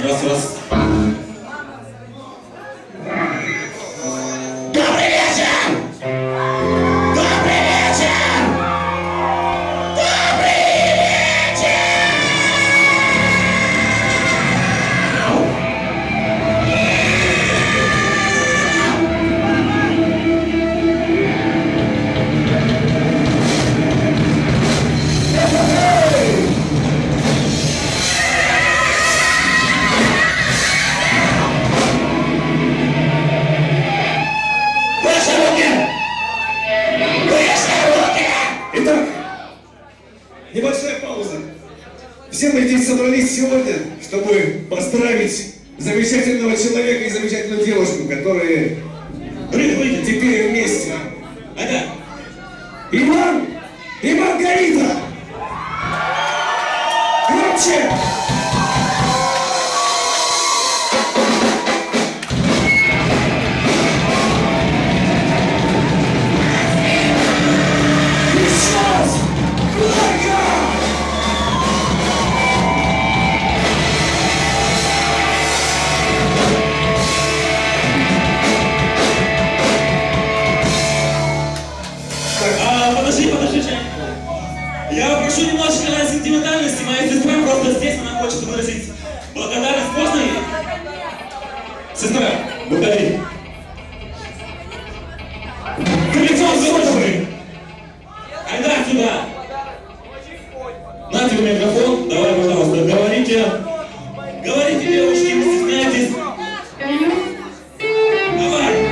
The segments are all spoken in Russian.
Раз, раз. Добрый вечер! Добрый вечер! Добрый вечер! Итак, небольшая пауза. Все мы здесь собрались сегодня, чтобы поздравить замечательного человека и замечательную девушку, которые теперь вместе. Ага. Иван и Маргарита! Громче! Подожди. Я прошу немножечко сентиментальности. Моя сестра просто здесь, она хочет выразить благодарность. Можно ей? Сестра, благодари. Коллекцион заложенный. Айда сюда. На тебе микрофон. Давай, пожалуйста, говорите. Говорите, девушки, не стесняйтесь. Давай.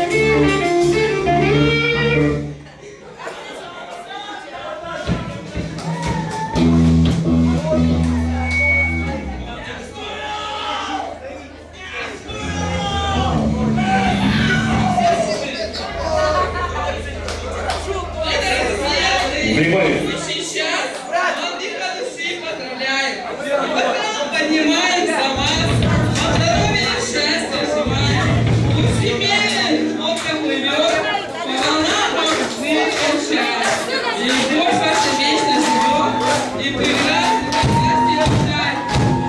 Внимание! Сейчас отдыха души поздравляем. И потом поднимаем за вас. Во здоровье и счастья желаем. Пусть семейный лодка плывет, по волнам мы молчат. И любовь ваша вечно живет, и прекрасно счастье ждать.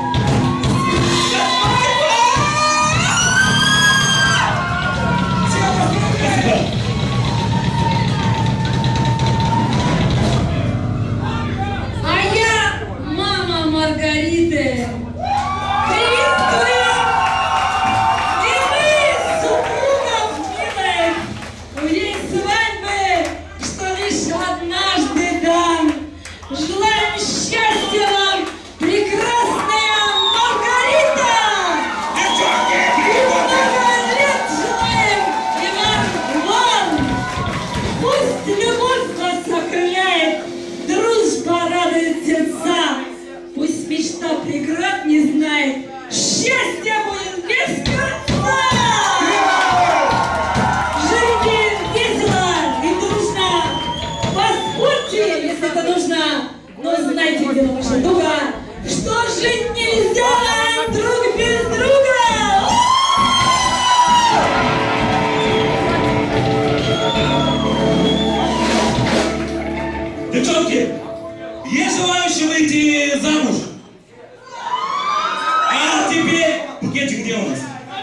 Маргариты. Приветствую! И мы, супругов милых, в день свадьбы, что лишь однажды дан. Желаем счастья вам, прекрасная Маргарита! И много лет желаем, Иван! Пусть любовь вас окрыляет, дружба радует сердца. Пусть мечта преград не знает, счастье будет без конца! Живите весело и дружно, поспорьте, если это нужно, но знайте, дело ваша дуга, что жить нельзя друг без друга! Девчонки, есть желающие выйти замуж? А теперь букетик где у нас?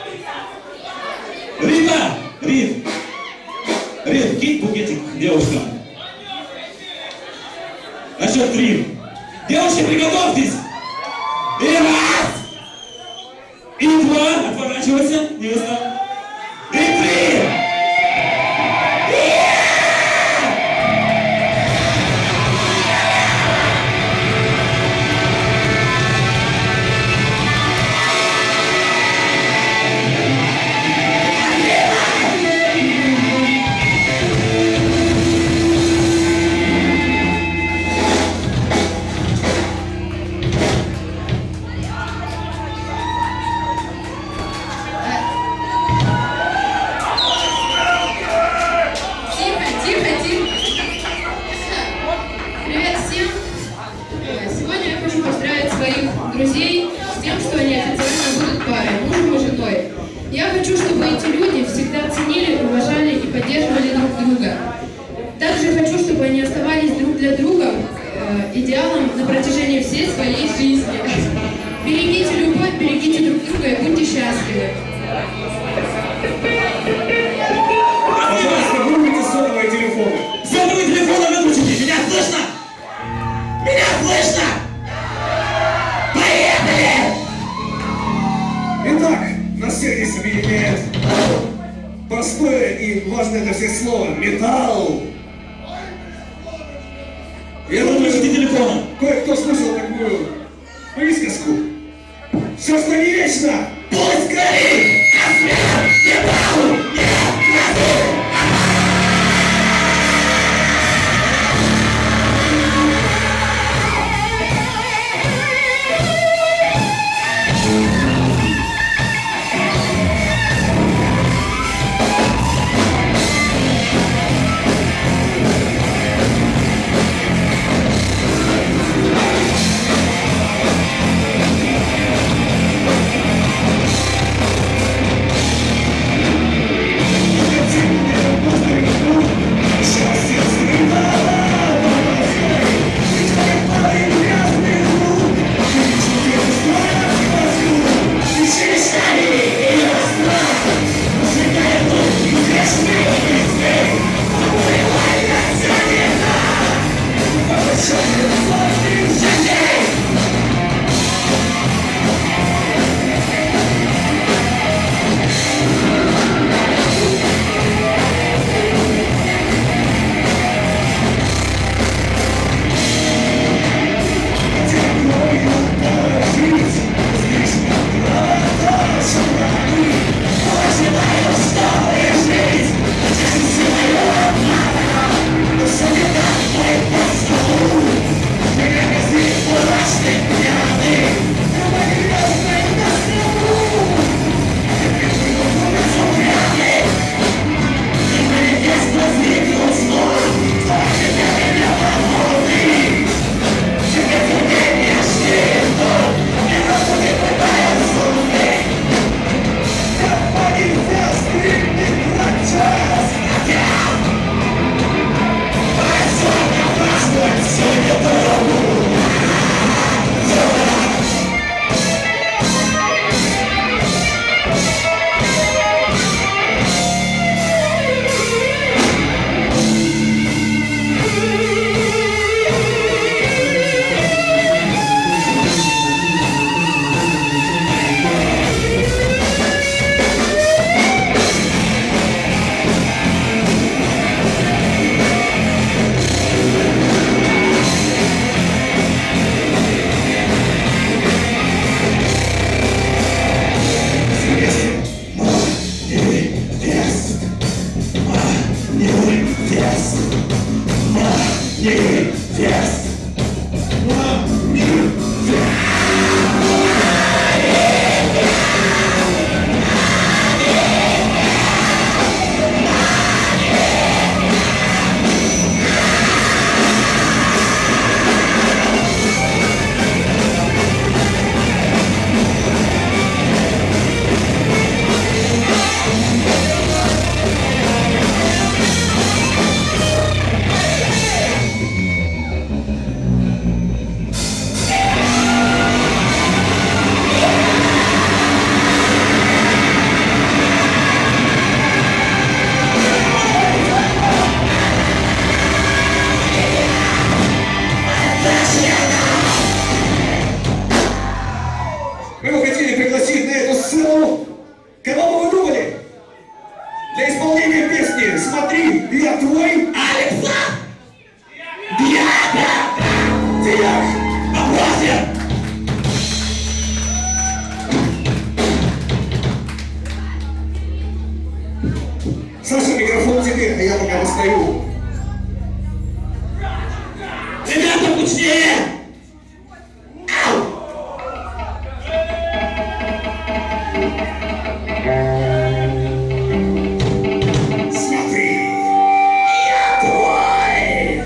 Рит, кинь букетик девушкам. На счет 3. Девушки, приготовьтесь. И раз. И 2. Отворачивайся, невеста. И 3. друзей с тем, что они официально будут парой, мужем и женой. Я хочу, чтобы эти люди всегда ценили, уважали и поддерживали друг друга. Также хочу, чтобы они оставались друг для друга идеалом на протяжении всей своей жизни. Берегите любовь, берегите друг человек. Пожалуйста, вырубите сотовые телефоны. Сотовые телефоны выключите! Меня слышно? Меня слышно? Поехали! Итак, нас всех здесь объединяет простое и важное для всех слово — металл. Я думаю, Выключите телефоны! кое-кто слышал такую присказку. Все, что не вечно, Пусть горит! А смерть металлу не грозит! Мы бы хотели пригласить на эту сцену, кого бы вы думали? Для исполнения песни «Смотри, я твой» Алекса! Диак! Попросим! Саша, микрофон тебе, а я пока достаю. Ребята, мучнее! Смотри! Я твой!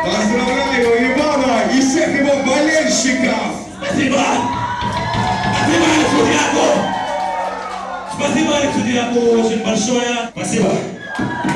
Поздравляю Ивана и всех его болельщиков! Спасибо! Спасибо Алексу Дьяку! Спасибо Алексу Дьяку очень большое! Спасибо!